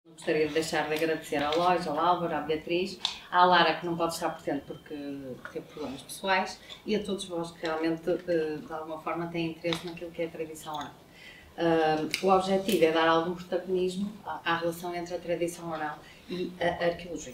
Gostaria de deixar de agradecer à Lois, ao Álvaro, à Beatriz, à Lara, que não pode estar presente porque teve problemas pessoais, e a todos vós que realmente, de alguma forma, têm interesse naquilo que é a tradição oral. O objetivo é dar algum protagonismo à relação entre a tradição oral e a arqueologia.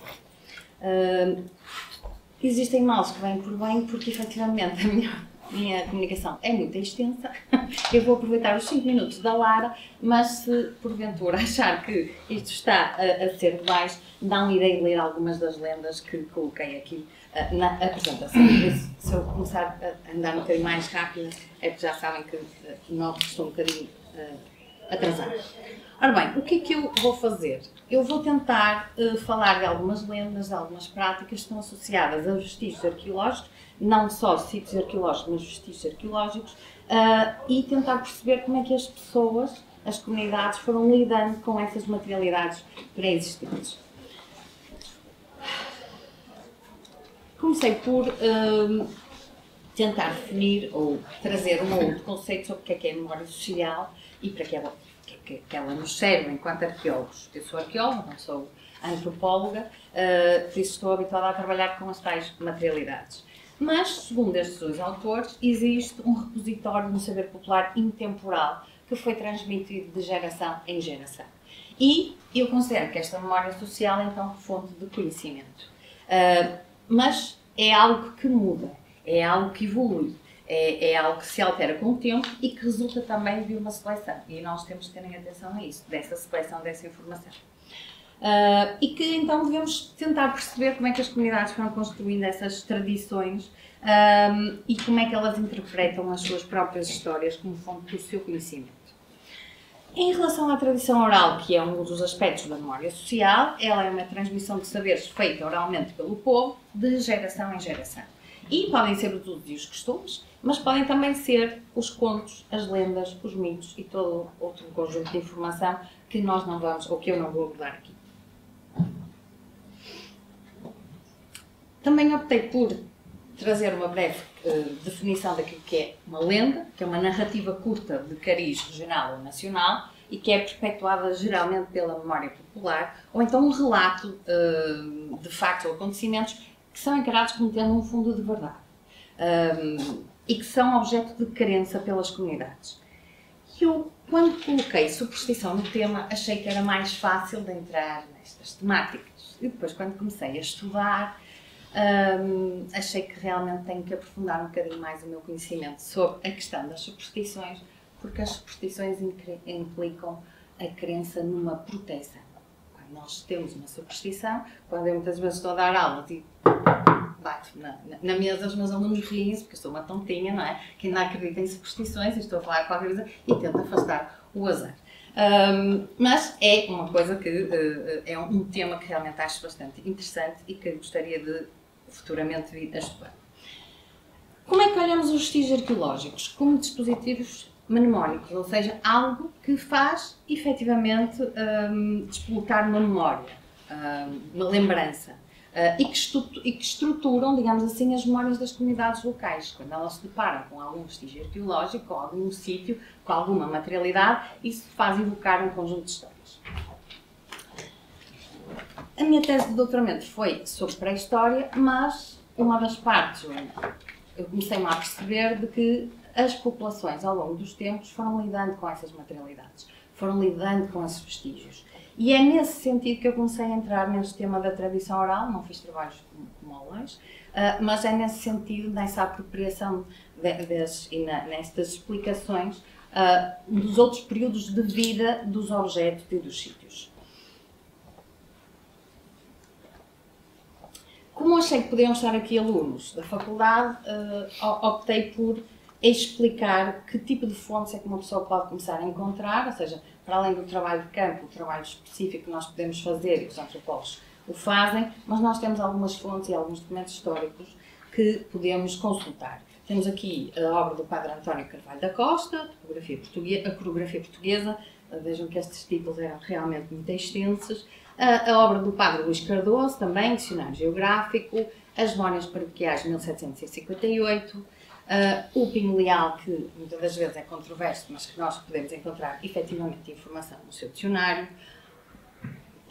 Existem males que vêm por bem, porque efetivamente a minha comunicação é muito extensa. Eu vou aproveitar os 5 minutos da Lara, mas se porventura achar que isto está a ser demais, não irei ler algumas das lendas que coloquei aqui na apresentação. Por isso, se eu começar a andar um bocadinho mais rápido, é porque já sabem que nós estou um bocadinho atrasado. Ora bem, o que é que eu vou fazer? Eu vou tentar falar de algumas lendas, de algumas práticas que estão associadas a vestígios arqueológicos, não só sítios arqueológicos, mas vestígios arqueológicos, e tentar perceber como é que as pessoas, as comunidades, foram lidando com essas materialidades pré-existentes. Comecei por tentar definir ou trazer um outro conceito sobre o que é a memória social e para que ela nos serve enquanto arqueólogos. Eu sou arqueóloga, não sou antropóloga, por isso estou habituada a trabalhar com as tais materialidades. Mas, segundo estes dois autores, existe um repositório no saber popular intemporal que foi transmitido de geração em geração. E eu considero que esta memória social é então fonte de conhecimento. Mas é algo que muda, é algo que evolui. É algo que se altera com o tempo e que resulta também de uma seleção. E nós temos que terem atenção a isso, dessa seleção, dessa informação. E que então devemos tentar perceber como é que as comunidades foram construindo essas tradições e como é que elas interpretam as suas próprias histórias como fonte do seu conhecimento. Em relação à tradição oral, que é um dos aspectos da memória social, ela é uma transmissão de saberes feita oralmente pelo povo, de geração em geração. E podem ser os usos e os costumes, mas podem também ser os contos, as lendas, os mitos e todo outro conjunto de informação que nós não vamos, ou que eu não vou abordar aqui. Também optei por trazer uma breve definição daquilo que é uma lenda, que é uma narrativa curta de cariz regional ou nacional e que é perpetuada geralmente pela memória popular, ou então um relato de factos ou acontecimentos que são encarados como tendo um fundo de verdade e que são objeto de crença pelas comunidades. Eu, quando coloquei superstição no tema, achei que era mais fácil de entrar nestas temáticas. E depois, quando comecei a estudar, achei que realmente tenho que aprofundar um bocadinho mais o meu conhecimento sobre a questão das superstições, porque as superstições implicam a crença numa proteção. Quando nós temos uma superstição, quando eu muitas vezes estou a dar aula e bato na mesa, os meus alunos riem-se, porque eu sou uma tontinha, não é? Que ainda acredita em superstições e estou a falar qualquer coisa e tento afastar o azar. Mas é uma coisa que é um tema que realmente acho bastante interessante e que gostaria de futuramente vir a estudar. Como é que olhamos os vestígios arqueológicos? Como dispositivos mnemónicos, ou seja, algo que faz efetivamente despoltar uma memória, uma lembrança, e que estruturam, digamos assim, as memórias das comunidades locais. Quando elas se deparam com algum vestígio arqueológico, com algum sítio, com alguma materialidade, isso faz evocar um conjunto de histórias. A minha tese de doutoramento foi sobre pré-história, mas uma das partes, eu comecei-me a perceber de que as populações, ao longo dos tempos, foram lidando com essas materialidades, foram lidando com esses vestígios. E é nesse sentido que eu comecei a entrar neste tema da tradição oral, não fiz trabalhos como Lois, mas é nesse sentido, nessa apropriação e nestas explicações dos outros períodos de vida dos objetos e dos sítios. Como achei que podiam estar aqui alunos da faculdade, optei por explicar que tipo de fontes é que uma pessoa pode começar a encontrar, ou seja, para além do trabalho de campo, o trabalho específico que nós podemos fazer e que os antropólogos o fazem, mas nós temos algumas fontes e alguns documentos históricos que podemos consultar. Temos aqui a obra do Padre António Carvalho da Costa, a coreografia portuguesa, vejam que estes títulos eram realmente muito extensos, a obra do Padre Luís Cardoso, também, Dicionário Geográfico, as Memórias Paroquiais de 1758, o Pinho Leal, que muitas das vezes é controverso, mas que nós podemos encontrar efetivamente informação no seu dicionário,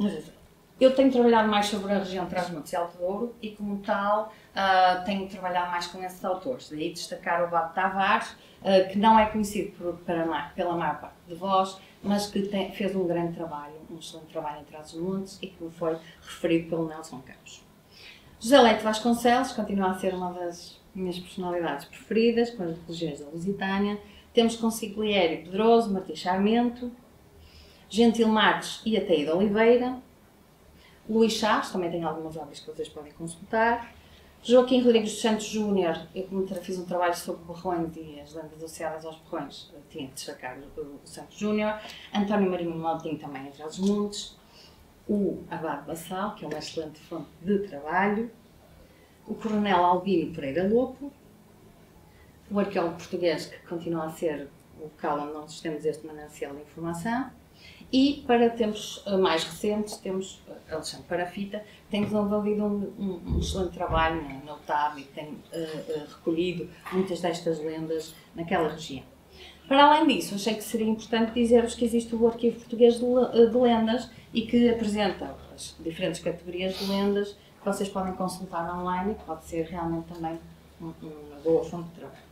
Eu tenho trabalhado mais sobre a região de Trás-os-Montes e Alto Douro e, como tal, tenho trabalhado mais com esses autores. Daí destacar o Vado Tavares, que não é conhecido pela maior parte de vós, mas que fez um grande trabalho, um excelente trabalho em Trás-os-Montes e que me foi referido pelo Nelson Campos. José Leite Vasconcelos continua a ser uma das minhas personalidades preferidas, com as religiões da Lusitânia. Temos Consigliere Pedroso, Martins Sarmento, Gentil Marques e Ataída Oliveira, Luís Chaves, também tem algumas obras que vocês podem consultar, Joaquim Rodrigues dos Santos Júnior, eu como fiz um trabalho sobre borrões e as lendas associadas aos borrões, tinha que destacar o Santos Júnior, António Marinho Maltinho também em Trás-os-Montes, o Abade Bassal, que é uma excelente fonte de trabalho, o Coronel Albino Pereira Lopo, o arqueólogo português, que continua a ser o local onde nós temos este manancial de informação, e para tempos mais recentes temos Alexandre Parafita, que tem desenvolvido um excelente trabalho na UTAB e tem recolhido muitas destas lendas naquela região. Para além disso, achei que seria importante dizer-vos que existe o Arquivo Português de Lendas e que apresenta as diferentes categorias de lendas que vocês podem consultar online e que pode ser realmente também uma boa fonte de trabalho.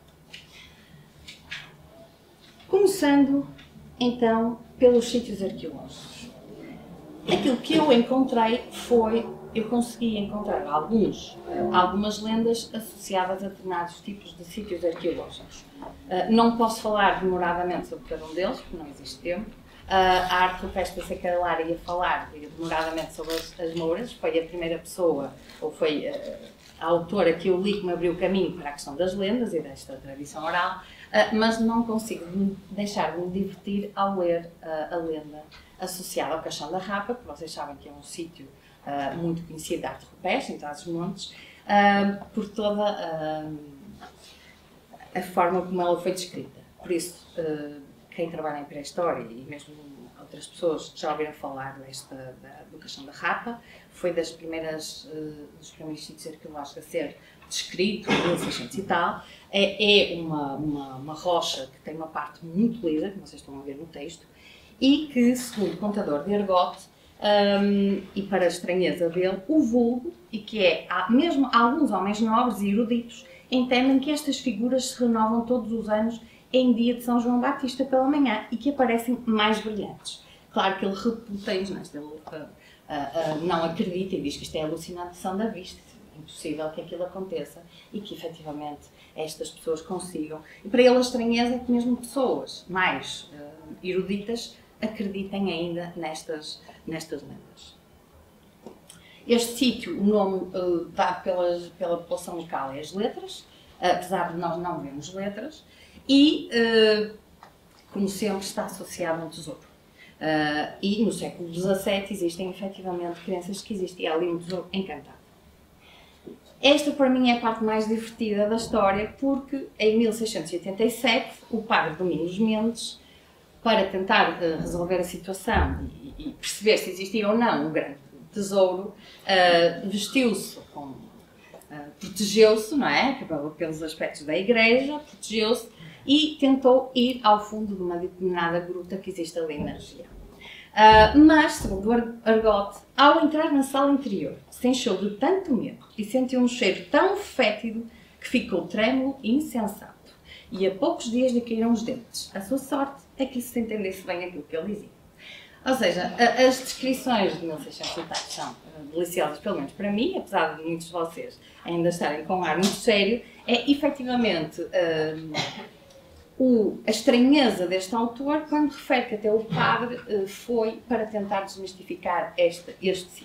Começando, então, pelos sítios arqueológicos. Aquilo que eu encontrei foi, eu consegui encontrar algumas lendas associadas a determinados tipos de sítios arqueológicos. Não posso falar demoradamente sobre cada um deles, porque não existe tempo. A arte rupestre da Seca Lara ia falar demoradamente sobre as Mouras, foi a primeira pessoa, ou foi a autora que eu li que me abriu o caminho para a questão das lendas e desta tradição oral, mas não consigo deixar de me divertir ao ler a lenda associada ao Caixão da Rapa, que vocês sabem que é um sítio muito conhecido de arte rupestre, em Trás-os-Montes, por toda a forma como ela foi descrita. Por isso, quem trabalha em pré-história e mesmo outras pessoas já ouviram falar do Caixão da Rapa, foi dos primeiros sítios arqueológicos a ser descrito, em 1600 e tal. É uma rocha que tem uma parte muito lisa, que vocês estão a ver no texto, e que, segundo o contador de Ergote, e para a estranheza dele, o vulgo, e que é mesmo alguns homens nobres e eruditos, entendem que estas figuras se renovam todos os anos em dia de São João Batista pela manhã e que aparecem mais brilhantes. Claro que ele reputa isto, ele não acredita e diz que isto é alucinação da vista, é impossível que aquilo aconteça e que efetivamente estas pessoas consigam. E para ele a estranheza é que mesmo pessoas mais eruditas acreditem ainda nestas lendas. Este sítio, o nome dado pela população local é as Letras, apesar de nós não vermos letras, e, como sempre, está associado a um tesouro. E no século XVII existem efetivamente crenças que existia ali um tesouro encantado. Esta, para mim, é a parte mais divertida da história, porque em 1687 o padre Domingos Mendes, para tentar resolver a situação e perceber se existia ou não um grande tesouro, vestiu-se, protegeu-se, não é? Pelos aspectos da igreja, protegeu-se e tentou ir ao fundo de uma determinada gruta que existe ali na região. Mas, segundo Ergote, ao entrar na sala interior, se encheu de tanto medo e sentiu um cheiro tão fétido que ficou trêmulo e insensato. E a poucos dias lhe caíram os dentes. A sua sorte é que se entendesse bem aquilo que ele dizia. Ou seja, as descrições de 1600 e tal são deliciosas, pelo menos para mim, apesar de muitos de vocês ainda estarem com um ar muito sério, é efetivamente a estranheza deste autor quando refere que até o padre foi para tentar desmistificar este sítio.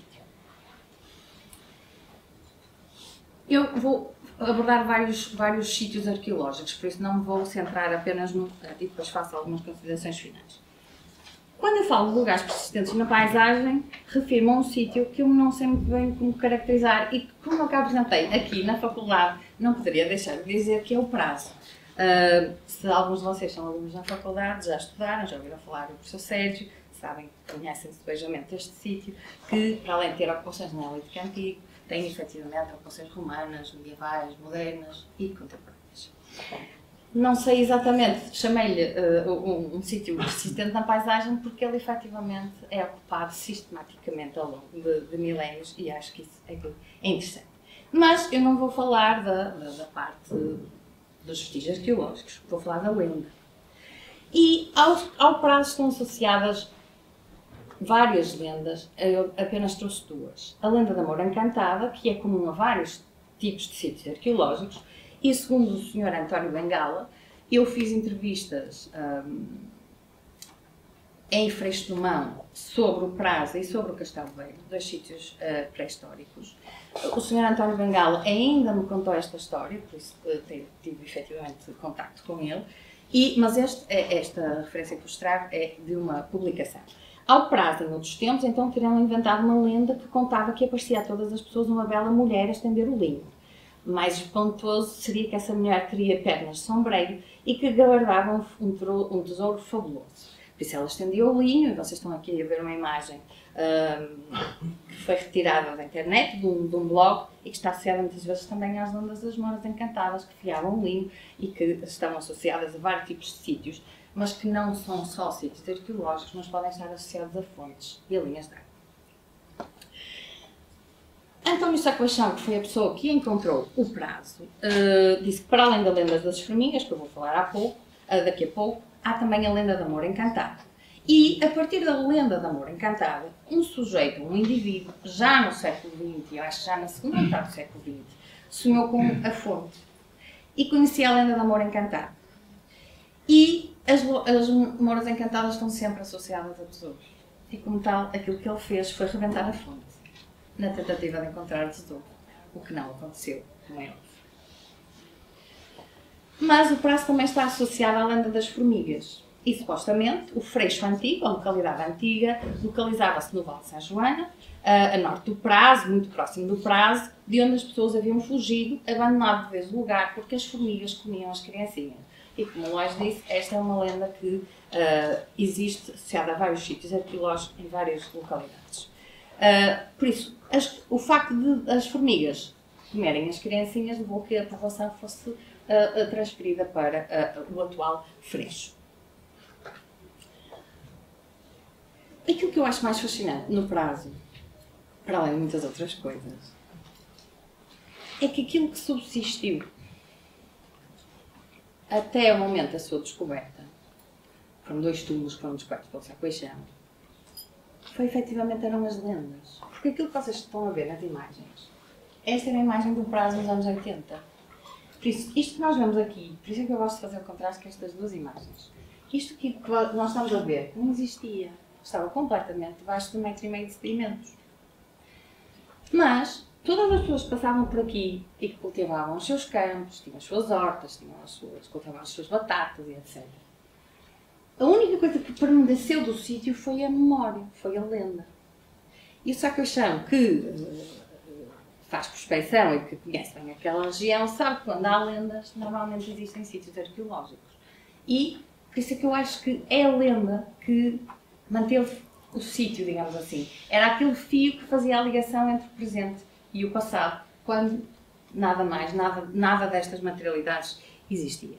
Eu vou abordar vários sítios arqueológicos, por isso não me vou centrar apenas no... e depois faço algumas considerações finais. Quando eu falo de lugares persistentes na paisagem, refiro-me a um sítio que eu não sei muito bem como caracterizar e que, como eu cá apresentei aqui na faculdade, não poderia deixar de dizer que é o Prazo. Se alguns de vocês são alunos na faculdade, já estudaram, já ouviram falar do professor Sérgio, sabem, conhecem-se beijamente este sítio, que, para além de ter ocupações no Neolítico Antigo, tem efetivamente ocupações romanas, medievais, modernas e contemporâneas. Não sei exatamente, chamei-lhe um sítio persistente na paisagem porque ele efetivamente é ocupado sistematicamente ao longo de milénios e acho que isso é interessante. Mas eu não vou falar da parte dos vestígios arqueológicos, vou falar da lenda. E ao prazo estão associadas várias lendas, eu apenas trouxe duas. A lenda da Moura Encantada, que é comum a vários tipos de sítios arqueológicos, e segundo o Sr. António Bengala, eu fiz entrevistas em Freixo do Mão sobre o Prazo e sobre o Castelo Velho, dois sítios pré-históricos. O Sr. António Bengala ainda me contou esta história, por isso tive efetivamente contacto com ele, mas esta referência que vos trago é de uma publicação. Ao prazo, em outros tempos, então teriam inventado uma lenda que contava que aparecia a todas as pessoas uma bela mulher a estender o linho. Mais espantoso seria que essa mulher teria pernas de sombreiro e que guardava um tesouro fabuloso. Por isso ela estendia o linho, e vocês estão aqui a ver uma imagem que foi retirada da internet, de um blog, e que está associada muitas vezes também às lendas das Mouras Encantadas, que fiavam o linho e que estão associadas a vários tipos de sítios, mas que não são só sítios arqueológicos, mas podem estar associados a fontes e a linhas de água. António Sacoachão, que foi a pessoa que encontrou o Prazo, disse que para além da lenda das formigas, que eu vou falar daqui a pouco, há também a lenda da Moura Encantada. E, a partir da lenda da Moura Encantada, um sujeito, um indivíduo, já no século XX, eu acho que já na segunda metade do século XX, sonhou com a fonte e conhecia a lenda da Moura Encantada. E as Mouras Encantadas estão sempre associadas a tesouros. E, como tal, aquilo que ele fez foi rebentar a fonte, na tentativa de encontrar o tesouro, o que não aconteceu, como é óbvio. Mas o Prazo também está associado à lenda das formigas. E, supostamente, o Freixo Antigo, a localidade antiga, localizava-se no Vale de São Joana, a norte do Prazo, muito próximo do Prazo, de onde as pessoas haviam fugido, abandonado de vez o lugar, porque as formigas comiam as criancinhas. E, como o Lois disse, esta é uma lenda que existe associada a vários sítios arqueológicos em várias localidades. Por isso, o facto de as formigas comerem as criancinhas levou que a povoação fosse transferida para o atual Freixo. Aquilo que eu acho mais fascinante no Prazo, para além de muitas outras coisas, é que aquilo que subsistiu até o momento da sua descoberta, foram 2 túmulos que foram descobertos pelo Sacoachão, efetivamente eram as lendas. Porque aquilo que vocês estão a ver nas imagens, esta era a imagem do Prazo nos anos 80. Por isso, isto que nós vemos aqui, por isso é que eu gosto de fazer o contraste com estas duas imagens. Isto que nós estamos a ver não existia. Estava completamente debaixo de 1,5 metro de sedimentos. Mas todas as pessoas que passavam por aqui e que cultivavam os seus campos, tinham as suas hortas, cultivavam as suas batatas e etc. A única coisa que permaneceu do sítio foi a memória, foi a lenda. E o Sacoachão, que faz prospecção e que conhece bem aquela região, sabe que quando há lendas, normalmente existem sítios arqueológicos. E por isso é que eu acho que é a lenda que manteve o sítio, digamos assim. Era aquele fio que fazia a ligação entre o presente e o passado, quando nada destas materialidades existia.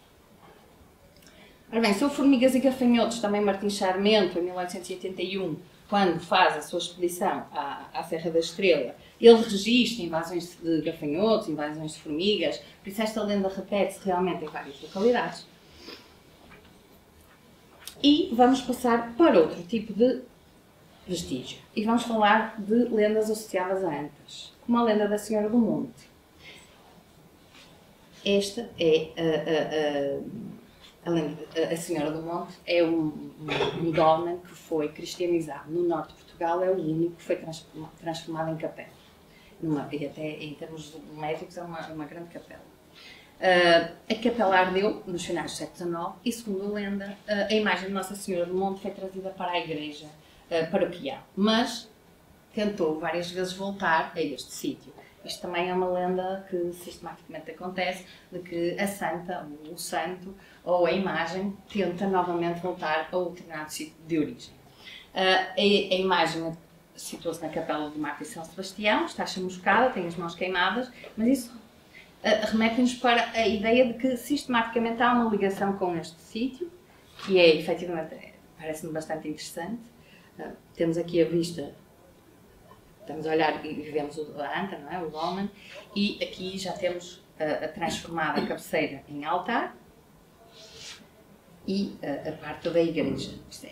Ora bem, sobre formigas e gafanhotos, também Martim Sarmento, em 1881, quando faz a sua expedição à Serra da Estrela, ele registra invasões de gafanhotos, invasões de formigas, por isso esta lenda repete-se realmente em várias localidades. E vamos passar para outro tipo de vestígio. E vamos falar de lendas associadas a antas, como a lenda da Senhora do Monte. Esta é a Senhora do Monte, é um dolmen que foi cristianizado no norte de Portugal, é o único que foi transformado em capela. E até em termos médicos é uma grande capela. A capela ardeu nos finais do século XIX e, segundo a lenda, a imagem de Nossa Senhora do Monte foi trazida para a igreja paroquial, mas tentou várias vezes voltar a este sítio. Isto também é uma lenda que sistematicamente acontece, de que a santa, o santo ou a imagem tenta novamente voltar a um determinado sítio de origem. A imagem situa-se na capela do Mártir São Sebastião, está chamuscada, tem as mãos queimadas, mas isso remete-nos para a ideia de que sistematicamente há uma ligação com este sítio, que é, efetivamente, parece-me bastante interessante. Temos aqui a vista, estamos a olhar e vemos a anta, não é? O dolmen, e aqui já temos a transformada cabeceira em altar e a parte da igreja. Isto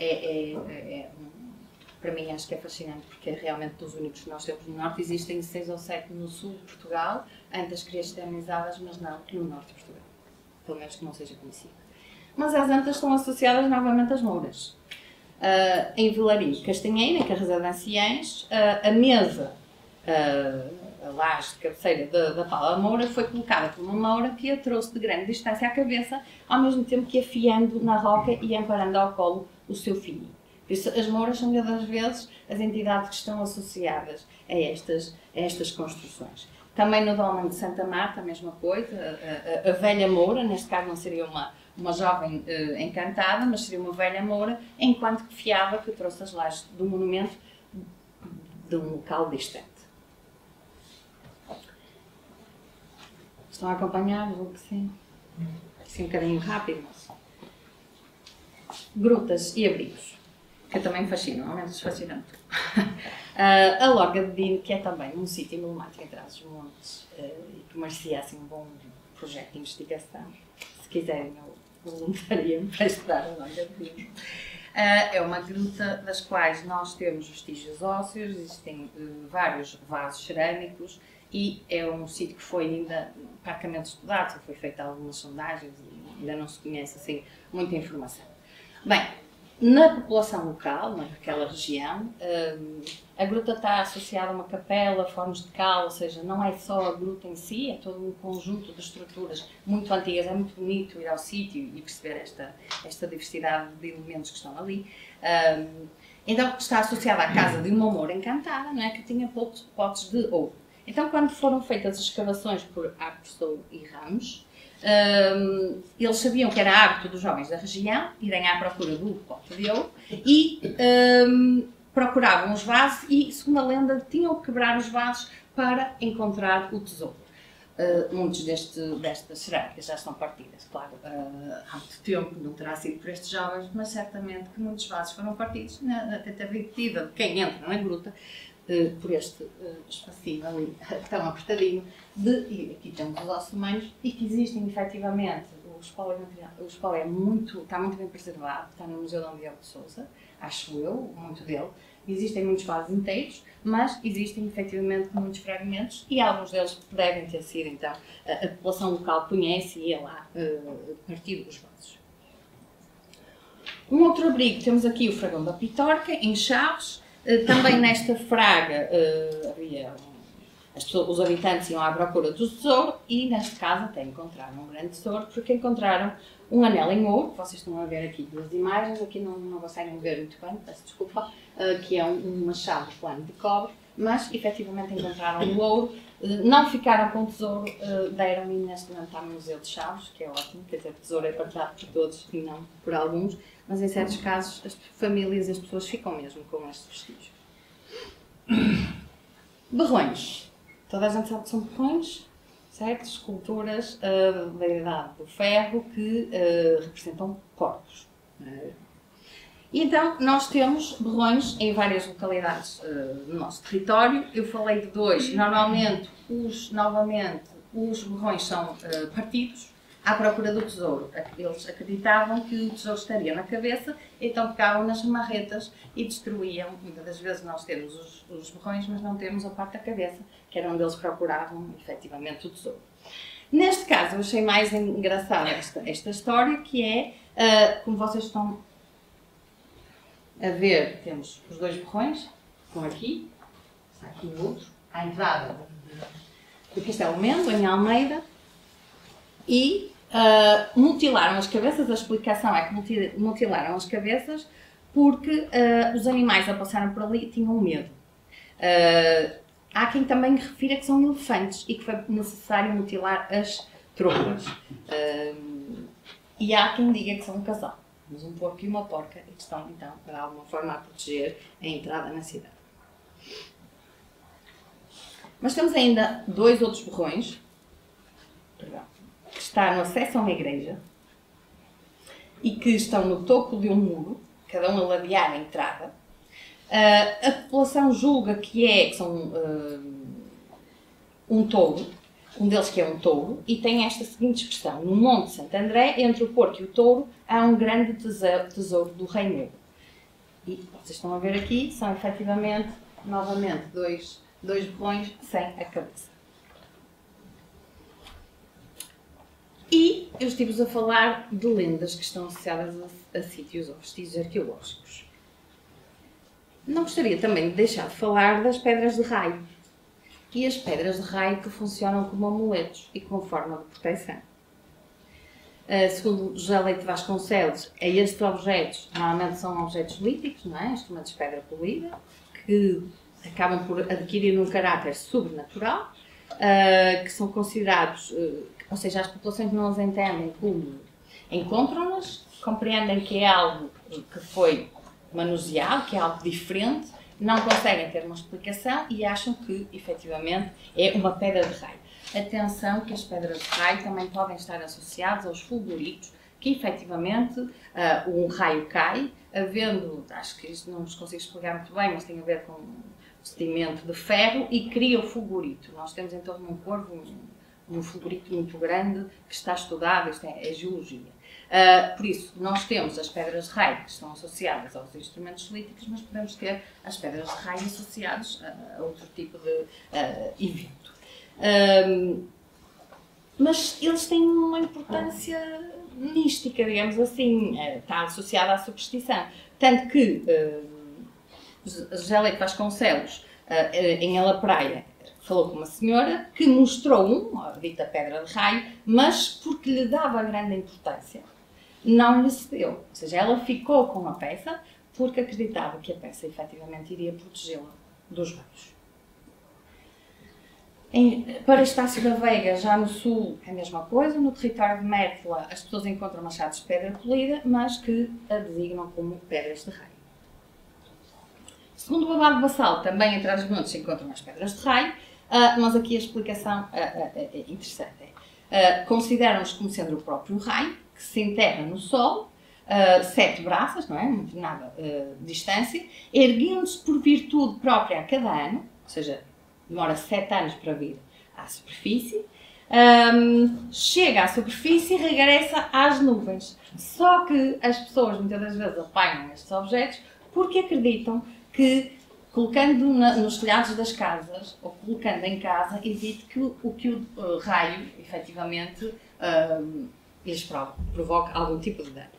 para mim acho que é fascinante, porque é realmente dos únicos que nós temos no norte. Existem 6 ou 7 no sul de Portugal, antas cristianizadas, mas não no norte de Portugal, pelo menos que não seja conhecido. Mas as antas estão associadas novamente às mouras. Em Vilarinho Castanheira, em Carrasal de Anciães, a mesa, a laje de cabeceira da pala moura foi colocada por uma moura que a trouxe de grande distância à cabeça, ao mesmo tempo que afiando na roca e amparando ao colo o seu filho. Por isso, as mouras são, muitas das vezes, as entidades que estão associadas a estas construções. Também no dolmen de Santa Marta, a mesma coisa, a velha moura, neste caso não seria uma jovem encantada, mas seria uma velha moura, enquanto que fiava que trouxe as lajes do monumento de um local distante. Estão a acompanhar? Vou que sim. Assim um bocadinho rápido, mas... Grutas e abrigos, que também me fascinam, ao menos fascinam muito. A Lorga de Dino, que é também um sítio emblemático em Trás-os-Montes e que merecia assim, um bom projeto de investigação. Se quiserem, eu voluntaria-me para estudar a Lorga de Dino. É uma gruta das quais nós temos vestígios ósseos, existem vários vasos cerâmicos e é um sítio que foi ainda parcamente estudado, foi feita algumas sondagens e ainda não se conhece assim muita informação. Bem, na população local, naquela região, a gruta está associada a uma capela, formas de cal, ou seja, não é só a gruta em si, é todo um conjunto de estruturas muito antigas. É muito bonito ir ao sítio e perceber esta diversidade de elementos que estão ali. Então, está associada à casa de uma moura encantada, não é? Que tinha potes de ouro. Então, quando foram feitas as escavações por Arpestou e Ramos, eles sabiam que era hábito dos jovens da região irem à procura do pote de ouro e procuravam os vasos e, segundo a lenda, tinham que quebrar os vasos para encontrar o tesouro. Muitos destas cerâmicas já estão partidas, claro, há muito tempo, não terá sido por estes jovens, mas certamente que muitos vasos foram partidos na tentativa de quem entra na gruta por este espacinho ali tão apertadinho, e aqui temos os ossos humanos, e que existem efetivamente, o espólio está muito bem preservado, está no Museu Dom Diogo de Sousa, acho eu, muito dele. Existem muitos vasos inteiros, mas existem efetivamente muitos fragmentos e alguns deles devem ter sido, então, a população local conhece e ia lá partir os vasos. Um outro abrigo, temos aqui o Fragão da Pitorca, em Chaves. Também nesta fraga os habitantes iam à procura do tesouro e, neste caso, até encontraram um grande tesouro, porque encontraram um anel em ouro, que vocês estão a ver aqui duas imagens, aqui não conseguem ver muito bem, peço desculpa, que é um machado plano de cobre, mas efetivamente encontraram o ouro, não ficaram com o tesouro, deram e neste momento está no Museu de Chaves, que é ótimo, quer dizer, o tesouro é partilhado por todos e não por alguns, mas em certos casos as famílias e as pessoas ficam mesmo com estes vestígios. Berrões. Toda a gente sabe que são berrões, certo? Esculturas da Idade do Ferro que representam porcos. E então, nós temos berrões em várias localidades do nosso território. Eu falei de dois. Normalmente, os berrões são partidos à procura do tesouro. Eles acreditavam que o tesouro estaria na cabeça, então pegavam nas marretas e destruíam. Muitas das vezes nós temos os berrões, mas não temos a parte da cabeça, que era onde eles procuravam, efetivamente, o tesouro. Neste caso, eu achei mais engraçada esta história, que é, como vocês estão a ver, temos os dois berrões, estão aqui, está aqui o outro, à entrada do Castelo Mendes, em Almeida, e mutilaram as cabeças. A explicação é que mutilaram as cabeças porque os animais a passarem por ali tinham medo. Há quem também refira que são elefantes e que foi necessário mutilar as trompas. E há quem diga que são um casal, mas um porco e uma porca, e que estão então, de alguma forma, a proteger a entrada na cidade. Mas temos ainda dois outros berrões que está no acesso a uma igreja e que estão no topo de um muro, cada um a ladear a entrada. A população julga que são um touro, um deles que é um touro, e tem esta seguinte expressão: no Monte Santo André, entre o porco e o touro, há um grande tesouro do Rei Negro. E vocês estão a ver aqui, são efetivamente, novamente, dois botões sem a cabeça. E eu estive-vos a falar de lendas que estão associadas a sítios ou vestígios arqueológicos. Não gostaria também de deixar de falar das pedras de raio. E as pedras de raio que funcionam como amuletos e como forma de proteção. Segundo José Leite Vasconcelos, estes objetos normalmente são objetos líticos, não é? Instrumentos de pedra polida, que acabam por adquirir um caráter sobrenatural, que são considerados, ou seja, as populações não as entendem como encontram-nas, compreendem que é algo que foi manuseado, que é algo diferente, não conseguem ter uma explicação e acham que, efetivamente, é uma pedra de raio. Atenção que as pedras de raio também podem estar associadas aos fulguritos, que efetivamente um raio cai, havendo, acho que isto não vos consigo explicar muito bem, mas tem a ver com sedimento de ferro e cria o fulgurito. Nós temos em torno de um corvo um fulgurito muito grande que está estudado, isto é geologia. Por isso, nós temos as pedras de raio que estão associadas aos instrumentos líticos, mas podemos ter as pedras de raio associadas a outro tipo de evento. Mas eles têm uma importância mística, digamos assim, está associada à superstição. Tanto que José Leite Vasconcelos, em Ela Praia, falou com uma senhora que mostrou a dita pedra de raio, mas porque lhe dava grande importância, não lhe cedeu. Ou seja, ela ficou com a peça porque acreditava que a peça efetivamente iria protegê-la dos raios. Para Estácio da Veiga, já no sul, é a mesma coisa. No território de Mértola, as pessoas encontram machados de pedra polida, mas que a designam como pedras de raio. Segundo o Abade Bassal, também entre as montes se encontram as pedras de raio, mas aqui a explicação é interessante. Consideram-nos como sendo o próprio raio, que se enterra no solo, 7 braças, não é? Muito nada de distância, erguendo-se por virtude própria a cada ano, ou seja, demora 7 anos para vir à superfície, chega à superfície e regressa às nuvens. Só que as pessoas muitas das vezes apanham estes objetos porque acreditam que, colocando nos telhados das casas, ou colocando em casa, evite que o raio, efetivamente, lhes provoque algum tipo de dano.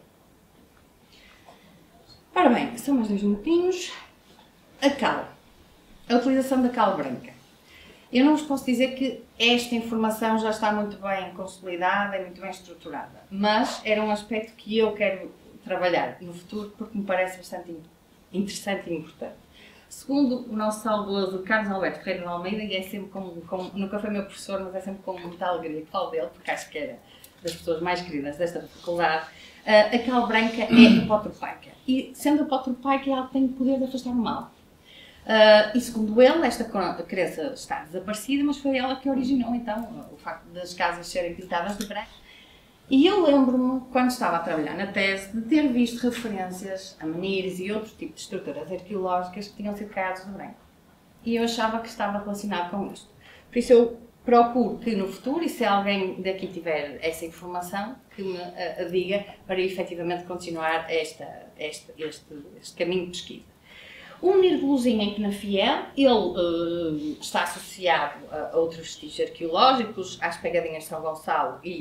Ora bem, são mais 2 minutinhos. A cal. A utilização da cal branca. Eu não vos posso dizer que esta informação já está muito bem consolidada e muito bem estruturada, mas era um aspecto que eu quero trabalhar no futuro porque me parece bastante interessante e importante. Segundo o nosso saudoso Carlos Alberto Ferreira de Almeida, e é sempre nunca foi meu professor, mas é sempre com muita alegria que falo dele, porque acho que era das pessoas mais queridas desta faculdade, a cal branca é apotropaica. E sendo apotropaica, ela tem o poder de afastar o mal. E segundo ele, esta crença está desaparecida, mas foi ela que originou então o facto das casas serem pintadas de branco. E eu lembro-me, quando estava a trabalhar na tese, de ter visto referências a menires e outros tipos de estruturas arqueológicas que tinham sido caiadas de branco. E eu achava que estava relacionado com isto. Por isso eu procuro que no futuro, e se alguém daqui tiver essa informação, que me a diga para efetivamente continuar este caminho de pesquisa. O menino de Luzinha em Penafiel, ele está associado a outros vestígios arqueológicos, às pegadinhas de São Gonçalo e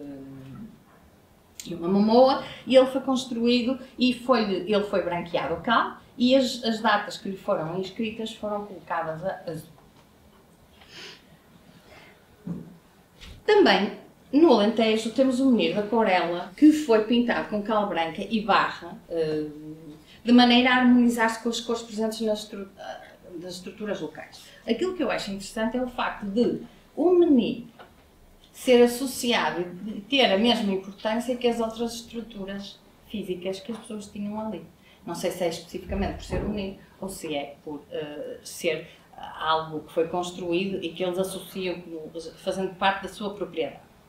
uma Momoa, e ele foi construído e ele foi branqueado a cal, e as datas que lhe foram inscritas foram colocadas a azul. Também, no Alentejo, temos o menino da Corela, que foi pintado com cal branca e barra, de maneira a harmonizar-se com as cores presentes das estruturas locais. Aquilo que eu acho interessante é o facto de o menino ser associado e ter a mesma importância que as outras estruturas físicas que as pessoas tinham ali. Não sei se é especificamente por ser um menino ou se é por ser algo que foi construído e que eles associam fazendo parte da sua propriedade.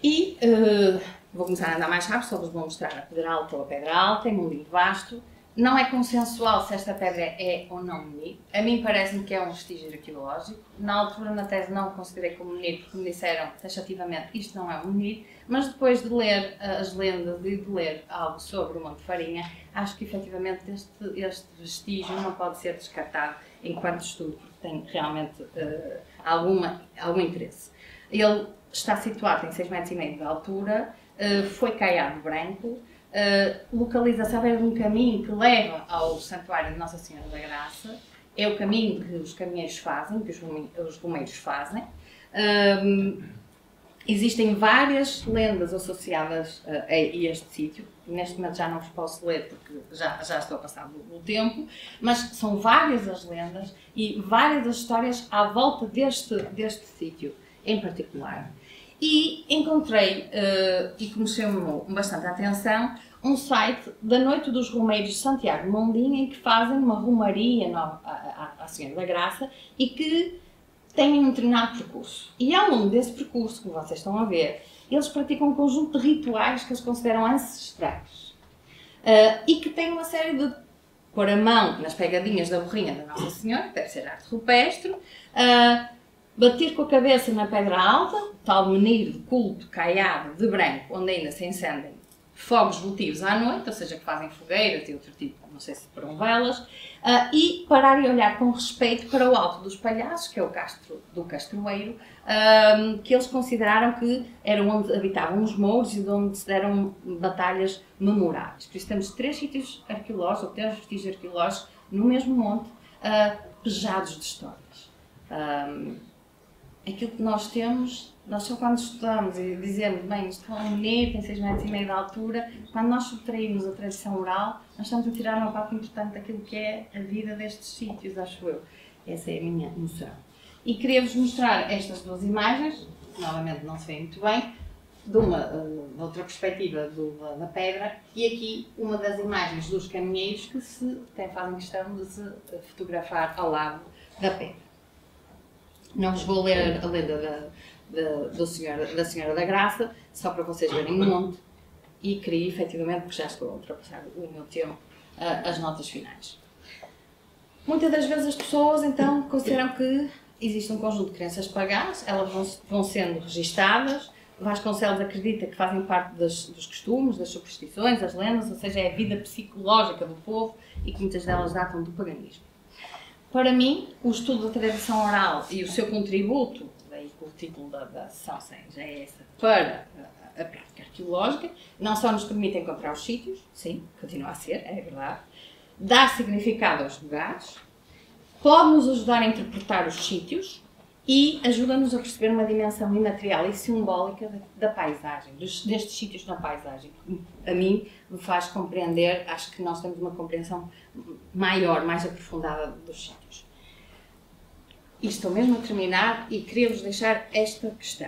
E vou começar a andar mais rápido, só vos vou mostrar a Pedra Alta ou a Pedra Alta, é mundinho vasto. Não é consensual se esta pedra é ou não menir. A mim parece-me que é um vestígio arqueológico. Na altura, na tese, não o considerei como menir, porque me disseram, taxativamente, isto não é um menir. Mas depois de ler as lendas e de ler algo sobre o Monte Farinha, acho que efetivamente este vestígio não pode ser descartado enquanto estudo, tem realmente algum interesse. Ele está situado em 6,5 metros de altura, foi caiado branco, localiza-se à beira de um caminho que leva ao Santuário de Nossa Senhora da Graça. É o caminho que os caminheiros fazem, que os romeiros fazem. Existem várias lendas associadas a este sítio. Neste momento já não vos posso ler porque já estou a passar do tempo, mas são várias as lendas e várias as histórias à volta deste sítio em particular. E encontrei, e que me chamou bastante a atenção, um site da Noite dos Romeiros de Santiago de Mondinho, em que fazem uma romaria à Senhora da Graça e que têm um determinado percurso. E ao longo desse percurso, como vocês estão a ver, eles praticam um conjunto de rituais que eles consideram ancestrais. E que têm uma série de pôr a mão nas pegadinhas da borrinha da Nossa Senhora, que deve ser arte rupestre, bater com a cabeça na Pedra Alta, tal menir de culto caiado de branco, onde ainda se encendem fogos votivos à noite, ou seja, que fazem fogueiras e outro tipo, não sei se foram velas, e parar e olhar com respeito para o Alto dos Palhaços, que é o castro do Castroeiro, que eles consideraram que era onde habitavam os mouros e de onde se deram batalhas memoráveis. Por isso temos 3 sítios arqueológicos, ou 3 vestígios arqueológicos no mesmo monte, pejados de histórias. Aquilo que nós temos, nós só quando estudamos e dizemos, bem, isto é um menir, tem 6,5 metros de altura, quando nós subtraímos a tradição oral, nós estamos a tirar uma parte importante daquilo que é a vida destes sítios, acho eu. Essa é a minha noção. E queria-vos mostrar estas 2 imagens, novamente não se vê muito bem, de outra perspectiva da pedra, e aqui uma das imagens dos caminheiros que fazem questão de se fotografar ao lado da pedra. Não vos vou ler a lenda da Senhora da Graça, só para vocês verem o monte, e queria efetivamente, porque já estou a ultrapassar o meu tempo, as notas finais. Muitas das vezes as pessoas então consideram que existe um conjunto de crenças pagãs, elas vão sendo registadas. Vasconcelos acredita que fazem parte dos costumes, das superstições, das lendas, ou seja, é a vida psicológica do povo e que muitas delas datam do paganismo. Para mim, o estudo da tradição oral e o seu contributo, daí que o título da sessão seja essa, para a prática arqueológica, não só nos permite encontrar os sítios, sim, continua a ser, é verdade, dar significado aos lugares, pode-nos ajudar a interpretar os sítios e ajuda-nos a perceber uma dimensão imaterial e simbólica da paisagem, destes sítios na paisagem. A mim me faz compreender, acho que nós temos uma compreensão maior, mais aprofundada dos sítios. E estou mesmo a terminar e queria-vos deixar esta questão.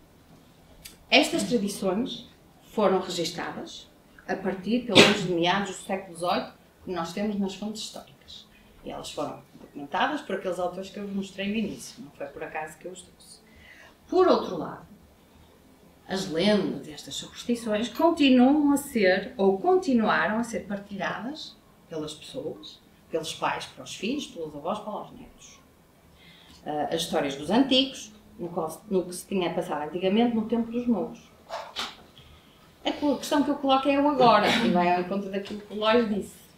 Estas tradições foram registadas a partir, pelo menos, de meados do século XVIII, que nós temos nas fontes históricas. E elas foram documentadas por aqueles autores que eu vos mostrei no início, não foi por acaso que eu os trouxe. Por outro lado, as lendas e estas superstições continuam a ser, ou continuaram a ser partilhadas pelas pessoas, pelos pais para os filhos, pelos avós para os netos. As histórias dos antigos, no que se tinha passado antigamente no tempo dos mouros. A questão que eu coloco é o agora, e vai ao encontro daquilo que o Lóis disse.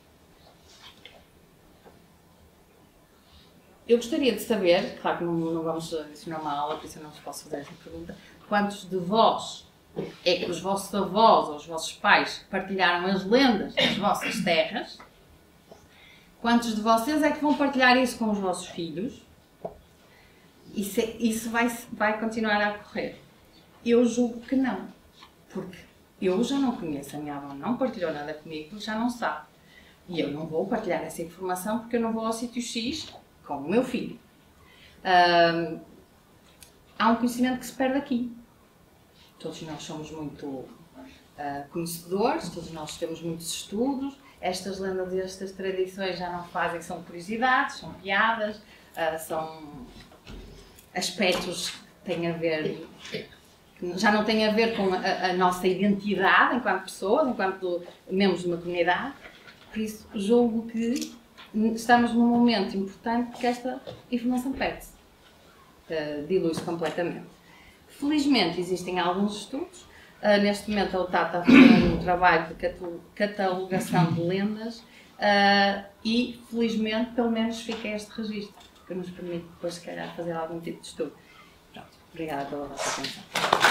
Eu gostaria de saber, claro que não vamos adicionar uma aula, por isso eu não vos posso fazer essa pergunta, quantos de vós é que os vossos avós ou os vossos pais partilharam as lendas das vossas terras? Quantos de vocês é que vão partilhar isso com os vossos filhos? Isso vai continuar a ocorrer? Eu julgo que não, porque eu já não conheço, a minha avó não partilhou nada comigo, já não sabe. E eu não vou partilhar essa informação porque eu não vou ao sítio X com o meu filho. Há um conhecimento que se perde aqui. Todos nós somos muito conhecedores, todos nós temos muitos estudos, estas lendas e estas tradições já não fazem, são curiosidades, são piadas, são aspectos que têm a ver que já não tem a ver com a nossa identidade enquanto pessoas, enquanto membros de uma comunidade. Por isso, julgo que estamos num momento importante que esta informação perde-se, dilui-se completamente. Felizmente, existem alguns estudos. Neste momento, a UTAD está a fazer um trabalho de catalogação de lendas e, felizmente, pelo menos fica este registro, que nos permite depois, se calhar, fazer algum tipo de estudo. Pronto, obrigada pela vossa atenção.